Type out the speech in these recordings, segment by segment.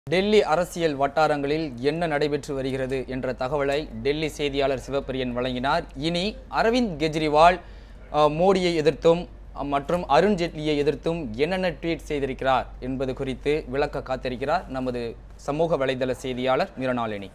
டெல்லி அரசியல் வட்டாரங்களில் என்ன நடைபெற்று வருகிறது என்ற தகவலை டெல்லி செய்தியாளர் சிவப்பிரியன் வழங்கினார். இனி அரவிந்த் கெஜ்ரிவால் மோடியை எதிர்த்தும் மற்றும் அருண் ஜேட்லியை எதிர்த்தும் என்னென்ன ட்வீட் செய்திருக்கிறார் என்பது குறித்து விளக்க காத்திருக்கிறார் நமது சமூக வலைதள செய்தியாளர் மிருணாளினி.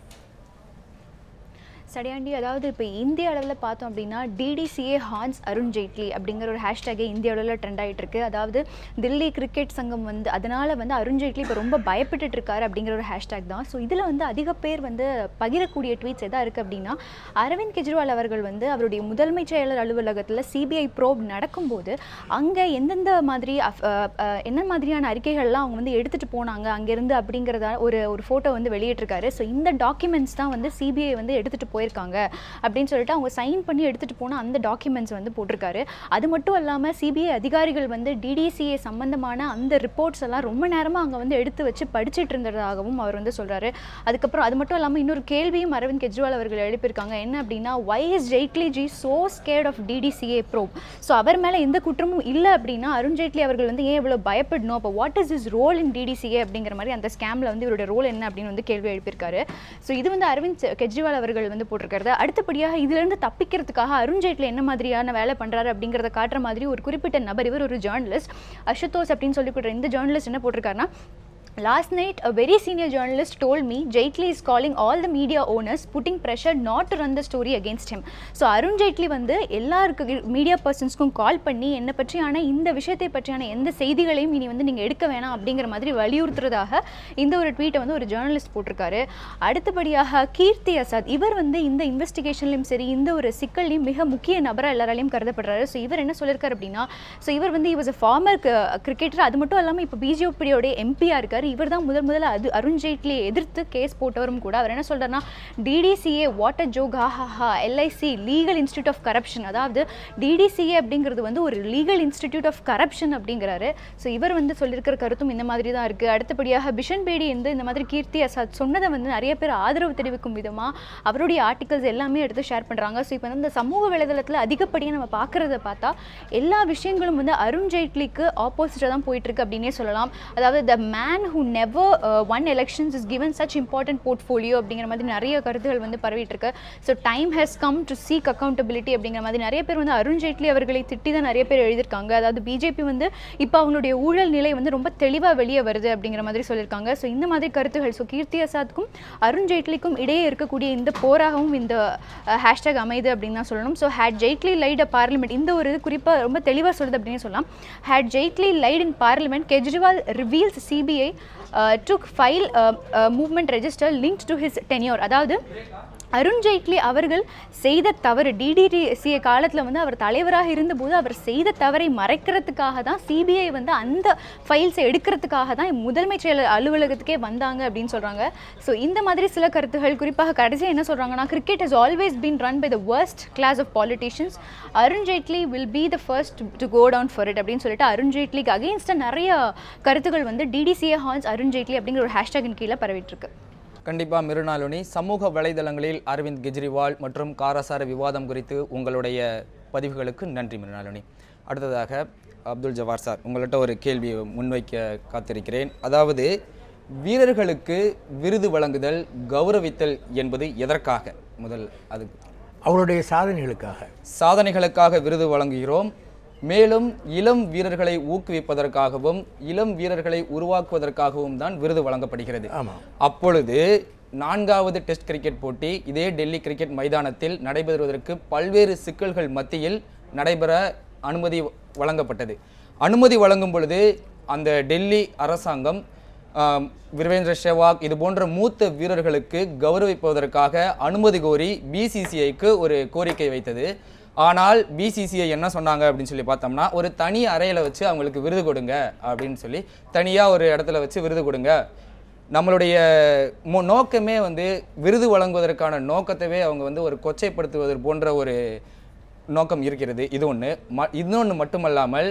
சரியாண்டி, அதாவது இப்போ இந்திய அளவில் பார்த்தோம் அப்படின்னா டிடிசிஏ ஹான்ஸ் அருண் ஜேட்லி அப்படிங்கிற ஒரு ஹேஷ்டேகே இந்திய அளவில் ட்ரெண்ட் ஆகிட்டு இருக்கு. அதாவது தில்லி கிரிக்கெட் சங்கம் அதனால் அருண் ஜேட்லி இப்போ ரொம்ப பயப்பட்டு இருக்காரு அப்படிங்கிற ஒரு ஹேஷ்டேக் தான். ஸோ இதில் அதிக பேர் பகிரக்கூடிய ட்வீட்ஸ் எதாக இருக்குது அப்படின்னா, அரவிந்த் கெஜ்ரிவால் அவர்கள் அவருடைய முதன்மை செயலர் அலுவலகத்தில் சிபிஐ ப்ரோப் நடக்கும்போது அங்கே எந்தெந்த மாதிரி என்ன மாதிரியான அறிக்கைகள்லாம் அவங்க எடுத்துகிட்டு போனாங்க அங்கேருந்து அப்படிங்கிறத ஒரு ஃபோட்டோ வெளியிட்டிருக்காரு. ஸோ இந்த டாக்குமெண்ட்ஸ் தான் சிபிஐ எடுத்துகிட்டு போயிருக்காங்க அப்படின்னு சொல்லிட்டு அவங்க சைன் பண்ணி எடுத்துட்டு போன அந்த டாக்குமெண்ட்ஸ் போட்டிருக்காரு. அது மட்டும் இல்லாமல் சிபிஐ அதிகாரிகள் டிடிசிஏ சம்பந்தமான அந்த ரிப்போர்ட்ஸ் எல்லாம் ரொம்ப நேரமாக அங்கே எடுத்து வச்சு படிச்சுட்டு இருந்ததாகவும் அவர் சொல்றாரு. அதுக்கப்புறம் அது மட்டும் இல்லாமல் இன்னொரு கேள்வியும் அரவிந்த் கெஜ்ரிவால் அவர்கள் எழுப்பியிருக்காங்க. என்ன அப்படின்னா, why is Jaitley ji so scared of DDCA probe? So அவர் மேலே எந்த குற்றமும் இல்லை அப்படின்னா அருண் ஜேட்லி அவர்கள் ஏன் இவ்வளோ பயப்படணும்? அப்போ what is is role in DDCA அப்படிங்கிற மாதிரி அந்த ஸ்கேமில் இவருடைய ரோல் என்ன அப்படின்னு கேள்வி எழுப்பியிருக்காரு. ஸோ இது அரவிந்த் கெஜ்ரிவால் அவர்கள் போட்டிருக்கிறது. அடுத்தபடியாக இதிலிருந்து தப்பிக்கிறதுக்காக அருண் ஜேட்லி என்ன மாதிரியான வேலை பண்றாரு அப்படிங்கறத காட்டுற மாதிரி ஒரு குறிப்பிட்ட நபர், இவர் ஒரு ஜர்னலிஸ்ட் அசுதோஷ் அப்படின்னு சொல்லி இந்த ஜர்னலிஸ்ட் என்ன போட்டிருக்காருன்னா, last night a very senior journalist told me Jaitley is calling all the media owners putting pressure not to run the story against him. So Arun Jaitley எல்லாருக்கு மீடியா பர்சன்ஸ்க்கும் கால் பண்ணி என்ன பற்றியான இந்த விஷயத்தை பற்றியான எந்த செய்திகளையும் இனி நீங்க எடுக்க வேணாம் அப்படிங்கிற மாதிரி வலியுறுத்துறதாக இந்த ஒரு ட்வீட்டை ஒரு ஜர்னலிஸ்ட் போட்டிருக்காரு. அடுத்தபடியாக கீர்த்தி அசாத், இவர் இந்த இன்வெஸ்டிகேஷன்லையும் சரி இந்த ஒரு சிக்கல்லையும் மிக முக்கிய நபராக எல்லாராலையும் கருதப்படுறாரு. ஸோ இவர் என்ன சொல்லியிருக்காரு அப்படின்னா, ஸோ இவர் he was a former cricketer, அது மட்டும் இல்லாமல் இப்போ பிஜேபியோட எம்பியாக இருக்காரு. இவர் தான் முதல்ல அருண் ஜேட்லியை எதிர்த்து கேஸ் போட்டவரும் கூட. அவர் என்ன சொல்றாருன்னா, DDCA what a joke, haha, LIC legal institute of corruption, அதாவது டிடிசிஏ அப்படிங்கிறது ஒரு லீகல் இன்ஸ்டிடியூட் ஆஃப் கரப்ஷன் அப்படிங்கிறாரு. ஸோ இவர் சொல்லியிருக்கிற கருத்தும் இந்த மாதிரி தான் இருக்குது. அடுத்தபடியாக பிஷன் பேடி இந்த மாதிரி கீர்த்தி அசாத் சொன்னதை நிறைய பேர் ஆதரவு தெரிவிக்கும் விதமாக அவருடைய ஆர்டிகல்ஸ் எல்லாமே எடுத்து ஷேர் பண்ணுறாங்க. ஸோ இப்போ இந்த சமூக வலைதளத்தில் அதிகப்படியாக நம்ம பார்க்குறத பார்த்தா எல்லா விஷயங்களும் அருண் ஜேட்லிக்கு ஆப்போசிட்டாக தான் போயிட்டுருக்கு அப்படின்னே சொல்லலாம். அதாவது the man who never won elections is given such important portfolio அப்படிங்கிற மாதிரி நிறைய கருத்துகள் பரவிட்டு இருக்கு. So time has come to seek accountability அப்படிங்கிற மாதிரி நிறைய பேர் அருண் ஜேட்லி அவர்களை திட்டி தான் நிறைய பேர் எழுதியிருக்காங்க. அதாவது பிஜேபி இப்போ அவங்களுடைய ஊழல் நிலை ரொம்ப தெளிவாக வெளியே வருது அப்படிங்கிற மாதிரி சொல்லியிருக்காங்க. ஸோ இந்த மாதிரி கருத்துகள், ஸோ கீர்த்தி அசாத்துக்கும் அருண் ஜேட்லிக்கும் இடையே இருக்கக்கூடிய இந்த போராகவும் இந்த ஹேஷ்டேக் அமைது அப்படின்னு தான் சொல்லணும். So had Jaitley lied a parliament, இந்த ஒரு குறிப்பாக ரொம்ப தெளிவாக சொல்லுது அப்படின்னு சொல்லலாம். Had Jaitley lied in parliament, Kejriwal reveals CBI took file movement register linked to his tenure. அதாவது அருண் ஜேட்லி அவர்கள் செய்த தவறு, டிடிசிஏ காலத்தில் அவர் தலைவராக இருந்தபோது அவர் செய்த தவறை மறைக்கிறதுக்காக தான் சிபிஐ அந்த ஃபைல்ஸை எடுக்கிறதுக்காக தான் முதன்மை செயலர் அலுவலகத்துக்கே வந்தாங்க அப்படின்னு சொல்கிறாங்க. ஸோ இந்த மாதிரி சில கருத்துகள், குறிப்பாக கடைசியாக என்ன சொல்கிறாங்கன்னா, cricket has always been run by the worst class of politicians. Arun Jaitley will be the first to go down for it அப்படின்னு சொல்லிட்டு அருண் ஜேட்லிக்கு அகெயின்ஸ்டாக நிறைய கருத்துக்கள் டிடிசிஏ ஹான்ஸ் அருண் ஜேட்லி அப்படிங்கிற ஒரு ஹேஷ்டேக்கின் கீழே பரவிட்டுருக்கு. கண்டிப்பாக மிருணாளினி, சமூக வலைதளங்களில் அரவிந்த் கெஜ்ரிவால் மற்றும் காரசார விவாதம் குறித்து உங்களுடைய பதிவுகளுக்கு நன்றி மிருணாளினி. அடுத்ததாக அப்துல் ஜவார் சார், உங்கள்கிட்ட ஒரு கேள்வி முன்வைக்க காத்திருக்கிறேன். அதாவது வீரர்களுக்கு விருது வழங்குதல், கௌரவித்தல் என்பது எதற்காக? முதல் அது அவருடைய சாதனைகளுக்காக விருது வழங்குகிறோம். மேலும் இளம் வீரர்களை ஊக்குவிப்பதற்காகவும் இளம் வீரர்களை உருவாக்குவதற்காகவும் தான் விருது வழங்கப்படுகிறது. அப்பொழுது 4வது டெஸ்ட் கிரிக்கெட் போட்டி இதே டெல்லி கிரிக்கெட் மைதானத்தில் நடைபெறுவதற்கு பல்வேறு சிக்கல்கள் மத்தியில் நடைபெற அனுமதி வழங்கப்பட்டது. அனுமதி வழங்கும் பொழுது அந்த டெல்லி அரசாங்கம் வீரேந்திர சேவாக் இது போன்ற மூத்த வீரர்களுக்கு கௌரவிப்பதற்காக அனுமதி கோரி பிசிசிஐக்கு ஒரு கோரிக்கை வைத்தது. ஆனால் பிசிசிஐ என்ன சொன்னாங்க அப்படின்னு சொல்லி பார்த்தோம்னா, ஒரு தனி அறையில் வச்சு அவங்களுக்கு விருது கொடுங்க அப்படின்னு சொல்லி தனியாக ஒரு இடத்துல வச்சு விருது கொடுங்க. நம்மளுடைய நோக்கமே விருது வழங்குவதற்கான நோக்கத்தவே அவங்க ஒரு கொச்சைப்படுத்துவது போன்ற ஒரு நோக்கம் இருக்கிறது. இது ஒன்று. இன்னொன்று மட்டுமல்லாமல்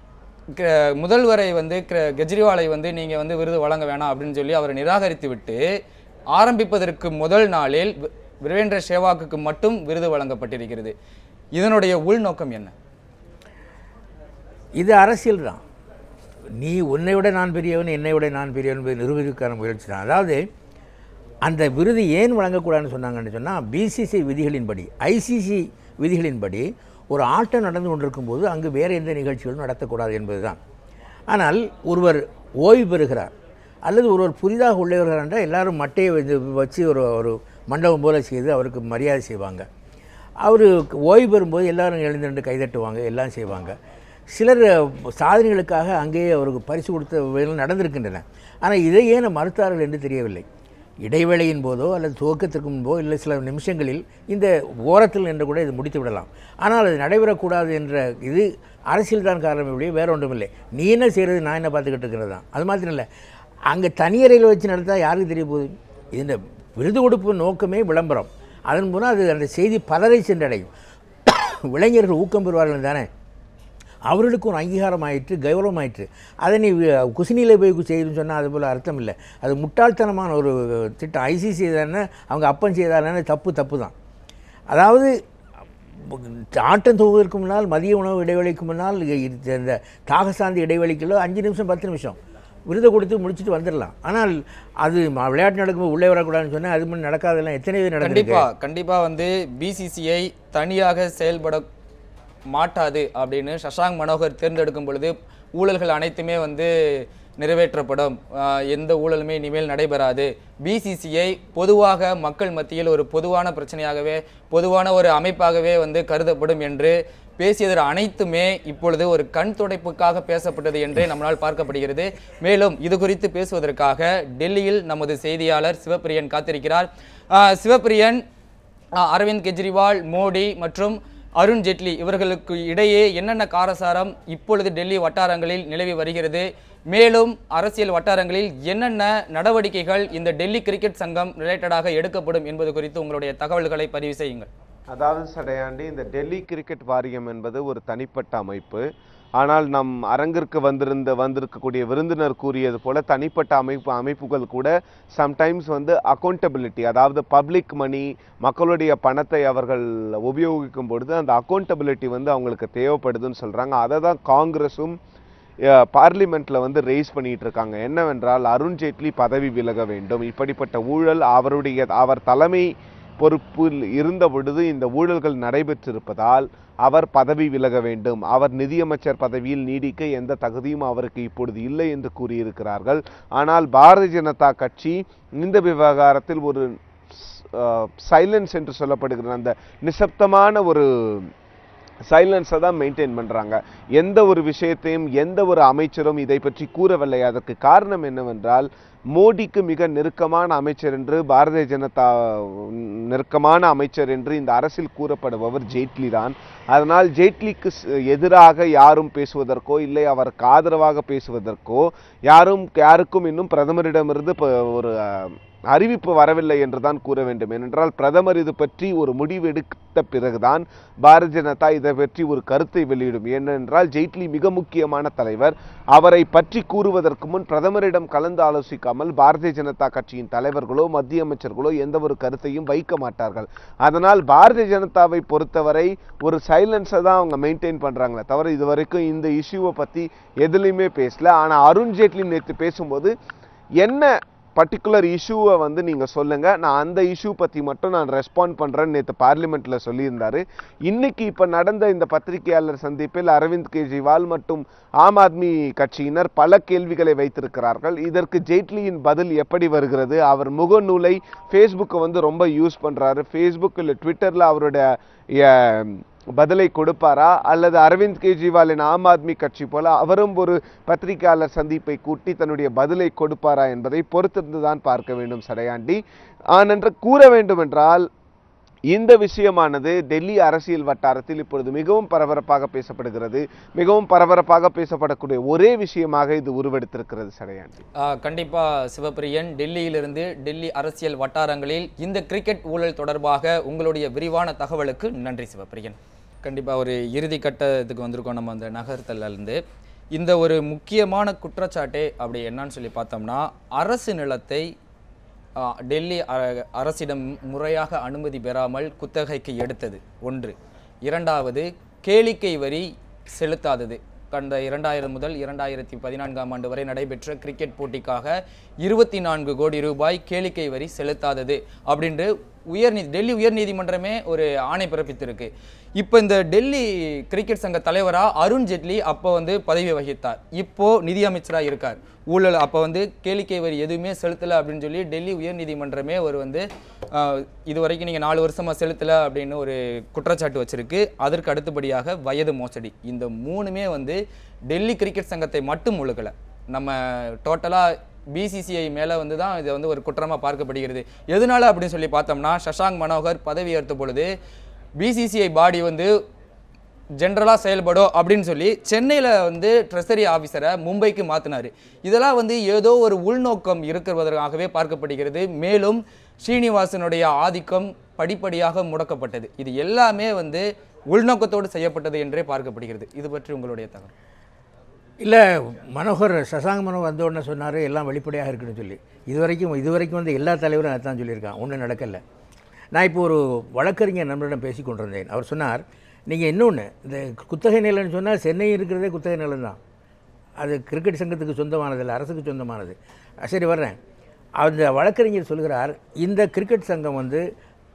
முதல்வரை கெஜ்ரிவாலை நீங்கள் விருது வழங்க வேணாம் அப்படின்னு சொல்லி அவரை நிராகரித்து விட்டு ஆரம்பிப்பதற்கு முதல் நாளில் வீரேந்திர சேவாக்கு மட்டும் விருது வழங்கப்பட்டிருக்கிறது. இதனுடைய உள்நோக்கம் என்ன? இது அரசியல் தான். நீ உன்னை விட நான் பெரியவன், என்னை விட நான் பெரியவன் என்பதை நிரூபிக்கான முயற்சி தான். அதாவது அந்த விருது ஏன் வழங்கக்கூடாதுன்னு சொன்னாங்கன்னு சொன்னால், பிசிசி விதிகளின்படி, ஐசிசி விதிகளின்படி ஒரு ஆட்டம் நடந்து கொண்டிருக்கும்போது அங்கு வேறு எந்த நிகழ்ச்சிகளும் நடத்தக்கூடாது என்பது தான். ஆனால் ஒருவர் ஓய்வு பெறுகிறார் அல்லது ஒருவர் புதிதாக உள்ளே வருகிறார் என்றால் எல்லாரும் மட்டையை வச்சு ஒரு மண்டபம் போல செய்து அவருக்கு மரியாதை செய்வாங்க. அவர் ஓய்வு பெறும்போது எல்லோரும் எழுந்து கைதட்டுவாங்க, எல்லாம் செய்வாங்க. சிலர் சாதனைகளுக்காக அங்கேயே அவருக்கு பரிசு கொடுத்த வேலைகள் நடந்திருக்கின்றன. ஆனால் இதை ஏன் மறுத்தார்கள் என்று தெரியவில்லை. இடைவேளையின் போதோ அல்லது துவக்கத்திற்கு முன்போ இல்லை சில நிமிஷங்களில் இந்த ஓரத்தில் என்று கூட இது முடித்து விடலாம். ஆனால் அது நடைபெறக்கூடாது என்ற இது அரசியல் தான் காரணம், இப்படியே வேறு ஒன்றும் இல்லை. நீ என்ன செய்கிறது, நான் என்ன பார்த்துக்கிட்டு இருக்கிறது தான். அது மாத்திரம் இல்லை, அங்கே தனியறையில் வச்சு நடத்தா யாருக்கு தெரிய போகுது? இந்த விருது கொடுப்பு நோக்கமே விளம்பரம். அதன் போனால் அது அந்த செய்தி பலரை சென்றடையும். இளைஞர்கள் ஊக்கம் பெறுவார்கள் தானே, அவர்களுக்கு ஒரு அங்கீகாரம் ஆயிற்று, கௌரவம் ஆயிற்று. அதை நீ குசினியில் போய் செய்யணும்னு சொன்னால் அது போல் அர்த்தம் இல்லை. அது முட்டாள்தனமான ஒரு திட்டம். ஐசிசி தானே, அவங்க அப்பன் செய்தானே, தப்பு தான். அதாவது ஆட்டம் துவதற்கு முன்னால், மதிய உணவு இடைவெளிக்கு முன்னால், இந்த தாகசாந்தி இடைவெளிக்குள்ள 5 நிமிஷம் 10 நிமிஷம் விருதை கொடுத்து முடிச்சுட்டு வந்துடலாம். ஆனால் அது விளையாட்டு நடக்கும்போது உள்ளே வரக்கூடாதுன்னு சொன்னால் அது மாதிரி நடக்காதெல்லாம் எத்தனை பேர் நடக்கும். கண்டிப்பாக வந்து பிசிசிஐ தனியாக செயல்பட மாட்டாது அப்படின்னு சஷாங்க் மனோகர் தேர்ந்தெடுக்கும் பொழுது ஊழல்கள் அனைத்துமே வந்து நிறைவேற்றப்படும், எந்த ஊழலுமே இனிமேல் நடைபெறாது, பிசிசிஐ பொதுவாக மக்கள் மத்தியில் ஒரு பொதுவான பிரச்சனையாகவே, பொதுவான ஒரு அமைப்பாகவே வந்து கருதப்படும் என்று பேசியது அனைத்துமே இப்பொழுது ஒரு கண் துடைப்புக்காக பேசப்பட்டது என்றே நம்மளால் பார்க்கப்படுகிறது. மேலும் இது குறித்து பேசுவதற்காக டெல்லியில் நமது செய்தியாளர் சிவபிரியன் காத்திருக்கிறார். சிவபிரியன், அரவிந்த் கெஜ்ரிவால், மோடி மற்றும் அருண் ஜேட்லி இவர்களுக்கு இடையே என்னென்ன காரசாரம் இப்பொழுது டெல்லி வட்டாரங்களில் நிலவி வருகிறது, மேலும் அரசியல் வட்டாரங்களில் என்னென்ன நடவடிக்கைகள் இந்த டெல்லி கிரிக்கெட் சங்கம் ரிலேட்டடாக எடுக்கப்படும் என்பது குறித்து உங்களுடைய தகவல்களை பதிவு செய்யுங்கள். அதாவது சடையாண்டி, இந்த டெல்லி கிரிக்கெட் வாரியம் என்பது ஒரு தனிப்பட்ட அமைப்பு. ஆனால் நம் அரங்கிற்கு வந்திருக்கக்கூடிய விருந்தினர் கூறியது போல தனிப்பட்ட அமைப்புகள் கூட சம்டைம்ஸ் வந்து அக்கௌண்டபிலிட்டி, அதாவது பப்ளிக் மணி, மக்களுடைய பணத்தை அவர்கள் உபயோகிக்கும் பொழுது அந்த அக்கௌண்டபிலிட்டி வந்து அவங்களுக்கு தேவைப்படுதுன்னு சொல்கிறாங்க. அதை தான் காங்கிரஸும் பார்லிமெண்ட்டில் வந்து ரைஸ் பண்ணிட்டு இருக்காங்க. என்னவென்றால், அருண் ஜேட்லி பதவி விலக வேண்டும். இப்படிப்பட்ட ஊழல் அவர் தலைமை பொறுப்பில் இருந்த பொழுது இந்த ஊழல்கள் நடைபெற்றிருப்பதால் அவர் பதவி விலக வேண்டும். அவர் நிதியமைச்சர் பதவியில் நீடிக்க எந்த தகுதியும் அவருக்கு இப்பொழுது இல்லை என்று கூறியிருக்கிறார்கள். ஆனால் பாரதிய ஜனதா கட்சி இந்த விவகாரத்தில் ஒரு சைலன்ஸ் என்று சொல்லப்படுகிற அந்த நிசப்தமான ஒரு சைலன்ஸை தான் மெயின்டைன் பண்ணுறாங்க. எந்த ஒரு விஷயத்தையும் எந்த ஒரு அமைச்சரும் இதை பற்றி கூறவில்லை. அதற்கு காரணம் என்னவென்றால், மோடிக்கு மிக நெருக்கமான அமைச்சர் என்று, பாரதிய ஜனதா நெருக்கமான அமைச்சர் என்று இந்த அரசில் கூறப்படுபவர் ஜேட்லி தான். அதனால் ஜேட்லிக்கு எதிராக யாரும் பேசுவதற்கோ இல்லை அவருக்கு ஆதரவாக பேசுவதற்கோ யாருக்கும் இன்னும் பிரதமரிடமிருந்து ஒரு அறிவிப்பு வரவில்லை என்றுதான் கூற வேண்டும். ஏனென்றால் பிரதமர் இது பற்றி ஒரு முடிவு எடுத்த பிறகுதான் பாரதிய ஜனதா இதை பற்றி ஒரு கருத்தை வெளியிடும். ஏனென்றால் ஜேட்லி மிக முக்கியமான தலைவர். அவரை பற்றி கூறுவதற்கு முன் பிரதமரிடம் கலந்து ஆலோசிக்காமல் பாரதிய ஜனதா கட்சியின் தலைவர்களோ மத்திய அமைச்சர்களோ எந்த ஒரு கருத்தையும் வைக்க மாட்டார்கள். அதனால் பாரதிய ஜனதாவை பொறுத்தவரை ஒரு சைலன்ஸை தான் அவங்க மெயின்டைன் பண்றாங்களே தவிர இதுவரைக்கும் இந்த இஷ்யூவை பற்றி எதுலையுமே பேசல. ஆனால் அருண் ஜேட்லி நேற்று பேசும்போது என்ன பர்டிகுலர் இஷ்யூவை வந்து நீங்கள் சொல்லுங்கள், நான் அந்த இஷ்யூ பற்றி மட்டும் நான் ரெஸ்பாண்ட் பண்ணுறேன்னு நேற்று பார்லிமெண்ட்டில் சொல்லியிருந்தார். இன்னைக்கு இப்போ நடந்த இந்த பத்திரிகையாளர் சந்திப்பில் அரவிந்த் கெஜ்ரிவால் மற்றும் ஆம் ஆத்மி கட்சியினர் பல கேள்விகளை வைத்திருக்கிறார்கள். இதற்கு ஜேட்லியின் பதில் எப்படி வருகிறது? அவர் முகநூலை ஃபேஸ்புக்கை வந்து ரொம்ப யூஸ் பண்ணுறாரு. ஃபேஸ்புக் இல்லை ட்விட்டரில் அவருடைய பதிலை கொடுப்பாரா, அல்லது அரவிந்த் கெஜ்ரிவாலின் ஆம் ஆத்மி கட்சி போல அவரும் ஒரு பத்திரிகையாளர் சந்திப்பை கூட்டி தன்னுடைய பதிலை கொடுப்பாரா என்பதை பொறுத்திருந்துதான் பார்க்க வேண்டும் சடையாண்டி. ஆனென்று கூற வேண்டும் என்றால், இந்த விஷயமானது டெல்லி அரசியல் வட்டாரத்தில் இப்பொழுது மிகவும் பரபரப்பாக பேசப்படுகிறது. மிகவும் பரபரப்பாக பேசப்படக்கூடிய ஒரே விஷயமாக இது உருவெடுத்திருக்கிறது சடையாண்டி. கண்டிப்பா சிவபிரியன், டெல்லியிலிருந்து டெல்லி அரசியல் வட்டாரங்களில் இந்த கிரிக்கெட் ஊழல் தொடர்பாக உங்களுடைய விரிவான தகவலுக்கு நன்றி சிவபிரியன். கண்டிப்பா ஒரு இறுதி கட்டத்துக்கு வந்திருக்கோம் நம்ம அந்த நகர்த்தலிருந்து. இந்த ஒரு முக்கியமான குற்றச்சாட்டே அப்படி என்னன்னு சொல்லி பார்த்தோம்னா, அரசு நிலத்தை டெல்லி அரசிடம் முறையாக அனுமதி பெறாமல் குத்தகைக்கு எடுத்தது ஒன்று. இரண்டாவது, கேளிக்கை வரி செலுத்தாதது. கடந்த 2000 முதல் 2014ஆம் ஆண்டு வரை நடைபெற்ற கிரிக்கெட் போட்டிக்காக 24 கோடி ரூபாய் கேளிக்கை வரி செலுத்தாதது அப்படின்று டெல்லி உயர்நீதிமன்றமே ஒரு ஆணை பிறப்பித்திருக்கு. இப்போ இந்த டெல்லி கிரிக்கெட் சங்க தலைவரா அருண் ஜேட்லி அப்போ வந்து பதவி வகித்தார். இப்போ நிதியமைச்சராக இருக்கார். ஊழல் அப்போ வந்து கேளிக்கை வரி எதுவுமே செலுத்தலை அப்படின்னு சொல்லி டெல்லி உயர்நீதிமன்றமே ஒரு வந்து இது வரைக்கும் நீங்கள் 4 வருஷமாக செலுத்தலை அப்படின்னு ஒரு குற்றச்சாட்டு வச்சிருக்கு. அதற்கு அடுத்தபடியாக வயது மோசடி. இந்த மூணுமே வந்து டெல்லி கிரிக்கெட் சங்கத்தை மட்டும் ஒழுக்கலை, நம்ம டோட்டலாக பிசிசிஐ மேலே வந்து தான் இது வந்து ஒரு குற்றமாக பார்க்கப்படுகிறது. எதனால அப்படின்னு சொல்லி பார்த்தோம்னா, சஷாங்க் மனோகர் பதவி ஏற்ற பொழுது பிசிசிஐ பாடி வந்து ஜென்ரலாக செயல்படும் அப்படின்னு சொல்லி சென்னையில் வந்து ட்ரெஸரி ஆஃபீஸரை மும்பைக்கு மாற்றினார். இதெல்லாம் வந்து ஏதோ ஒரு உள்நோக்கம் இருக்கிறதற்காகவே பார்க்கப்படுகிறது. மேலும் ஸ்ரீனிவாசனுடைய ஆதிக்கம் படிப்படியாக முடக்கப்பட்டது. இது எல்லாமே வந்து உள்நோக்கத்தோடு செய்யப்பட்டது என்றே பார்க்கப்படுகிறது. இது பற்றி உங்களுடைய தகவல்? இல்லை, சசாங்க் மனோகர் வந்த உடனே சொன்னார் எல்லாம் வெளிப்படையாக இருக்குன்னு சொல்லி. இதுவரைக்கும் வந்து எல்லா தலைவரும் அதான் சொல்லியிருக்கான், ஒன்றும் நடக்கலை. நான் இப்போ ஒரு வழக்கறிஞர் நண்பரிடம் பேசி கொண்டிருந்தேன். அவர் சொன்னார், நீங்கள் இன்னொன்று இந்த குத்தகை நிலம்னு சொன்னால் சென்னை இருக்கிறதே குத்தகை நிலம் தான். அது கிரிக்கெட் சங்கத்துக்கு சொந்தமானது இல்லை, அரசுக்கு சொந்தமானது. சரி வர்றேன். அந்த வழக்கறிஞர் சொல்கிறார், இந்த கிரிக்கெட் சங்கம் வந்து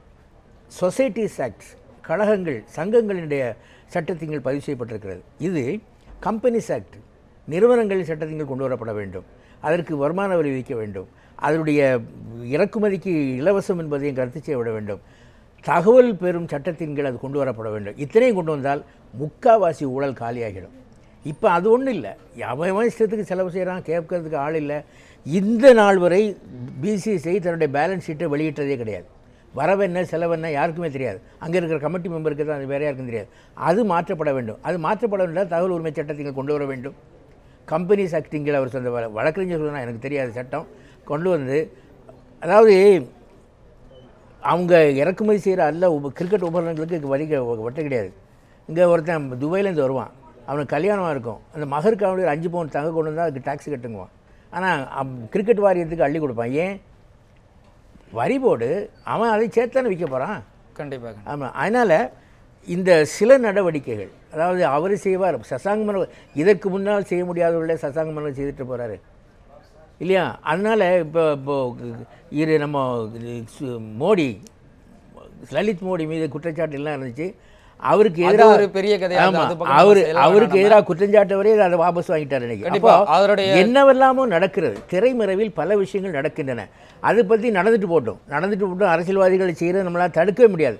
சொசைட்டிஸ் ஆக்ட்ஸ், கழகங்கள் சங்கங்களினுடைய சட்டத்தின் பதிவு செய்யப்பட்டிருக்கிறது. இது கம்பெனிஸ் ஆக்ட், நிறுவனங்களின் சட்டத்தின் கொண்டு வரப்பட வேண்டும். அதற்கு வருமான வரி விதிக்க வேண்டும். அதனுடைய இறக்குமதிக்கு இலவசம் என்பதையும் கருத்து செய்ய விட வேண்டும். தகவல் பெறும் சட்டத்தின் கீழ் அது கொண்டு வரப்பட வேண்டும். இத்தனையும் கொண்டு வந்தால் முக்காவாசி ஊழல் காலியாகிடும். இப்போ அது ஒன்றும் இல்லை, அவன் இஷ்டத்துக்கு செலவு செய்கிறான், கேட்கறதுக்கு ஆள் இல்லை. இந்த நாள் வரை பிசிசிஐ தன்னுடைய பேலன்ஸ் ஷீட்டை வெளியிட்டதே கிடையாது. வரவென்ன செலவென்ன யாருக்குமே தெரியாது. அங்கே இருக்கிற கமிட்டி மெம்பருக்கு தான் அது வேறு யாருக்கும் தெரியாது. அது மாற்றப்பட வேண்டும். அது மாற்றப்பட வேண்டாம், தகவல் உரிமை சட்டத்தில் கொண்டு வர வேண்டும். கம்பெனிஸ் ஆக்டிங்கில் அவர் சொந்த வழக்கறிஞர் சொன்னால் எனக்கு தெரியாத சட்டம் கொண்டு வந்து, அதாவது அவங்க இறக்குமதி செய்கிற கிரிக்கெட் உபகரணங்களுக்கு வரி வட்ட கிடையாது. இங்கே ஒருத்தன் துபாயிலேருந்து வருவான், அவனுக்கு கல்யாணமாக இருக்கும், அந்த மகருக்கு அவனுக்கு 5 பவுன் தங்க கொண்டு வந்தால் அதுக்கு டாக்ஸ் கட்டுங்குவான். ஆனால் கிரிக்கெட் வாரியத்துக்கு அள்ளி கொடுப்பான். ஏன்? வரி போடு, அவன் அதை சேர்த்தானே விற்க போகிறான். கண்டிப்பாக. ஆமாம். அதனால் இந்த சில நடவடிக்கைகள், அதாவது அவர் செய்வார், சசாங்க் மனோகர் இதற்கு முன்னால் செய்ய முடியாதவர்களே சசாங்க் மனோகர் செய்துட்டு போகிறாரு இல்லையா? அதனால் இப்போ நம்ம மோடி, லலித் மோடி மீது குற்றச்சாட்டு எல்லாம் இருந்துச்சு. அவருக்கு எதிராக ஒரு பெரிய அவருக்கு எதிராக குற்றஞ்சாட்டவரே அதை வாபஸ் வாங்கிட்டார். இன்னைக்கு அவருடைய என்னவெல்லாமோ நடக்கிறது, திரைமறைவில் பல விஷயங்கள் நடக்கின்றன. அதை பற்றி நடந்துட்டு போட்டோம் அரசியல்வாதிகளை செய்கிறது நம்மளால் தடுக்கவே முடியாது.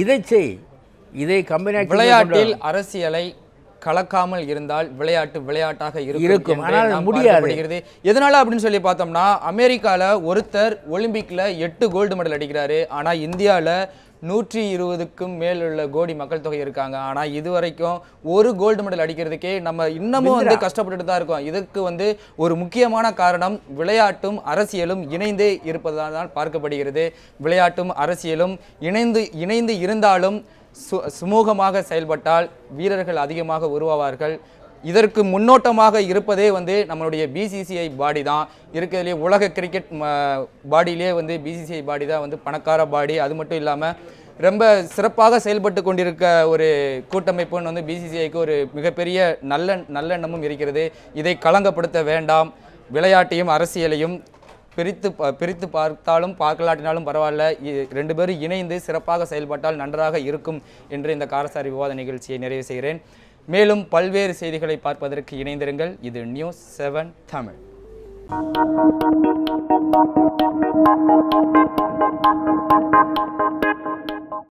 இதை கம்பெனி விளையாட்டில் அரசியலை கலக்காமல் இருந்தால் விளையாட்டு விளையாட்டாக இருக்கும். ஆனால் முடியாது. எதனால அப்படின்னு சொல்லி பார்த்தோம்னா, அமெரிக்கால ஒருத்தர் ஒலிம்பிக்ல 8 கோல்டு மெடல் அடிக்கிறாரு. ஆனா இந்தியாவில் 120க்கும் மேல் உள்ள கோடி மக்கள் தொகை இருக்காங்க. ஆனா இதுவரைக்கும் ஒரு கோல்டு மெடல் அடிக்கிறதுக்கே நம்ம இன்னமும் வந்து கஷ்டப்பட்டுட்டு தான் இருக்கோம். இதுக்கு வந்து ஒரு முக்கியமான காரணம் விளையாட்டும் அரசியலும் இணைந்து இருப்பதால் பார்க்கப்படுகிறது. விளையாட்டும் அரசியலும் இணைந்து இருந்தாலும் சுமூகமாக செயல்பட்டால் வீரர்கள் அதிகமாக உருவாவார்கள். இதற்கு முன்னோட்டமாக இருப்பதே வந்து நம்மளுடைய பிசிசிஐ பாடி தான். இருக்கிறதுலே உலக கிரிக்கெட் பாடியிலே வந்து பிசிசிஐ பாடி தான் வந்து பணக்கார பாடி. அது மட்டும் இல்லாமல் ரொம்ப சிறப்பாக செயல்பட்டு கொண்டிருக்க ஒரு கூட்டமைப்புன்னு வந்து பிசிசிஐக்கு ஒரு மிகப்பெரிய நல்லெண்ணமும் இருக்கிறது. இதை களங்கப்படுத்த வேண்டாம். விளையாட்டையும் அரசியலையும் பிரித்து பார்த்தாலும் பார்க்கலாட்டினாலும் பரவாயில்ல, 2 பேரும் இணைந்து சிறப்பாக செயல்பட்டால் நன்றாக இருக்கும் என்று இந்த காரசாரி விவாத நிகழ்ச்சியை நிறைவு செய்கிறேன். மேலும் பல்வேறு செய்திகளை பார்ப்பதற்கு இணைந்திருங்கள். இது நியூஸ் 7 தமிழ்.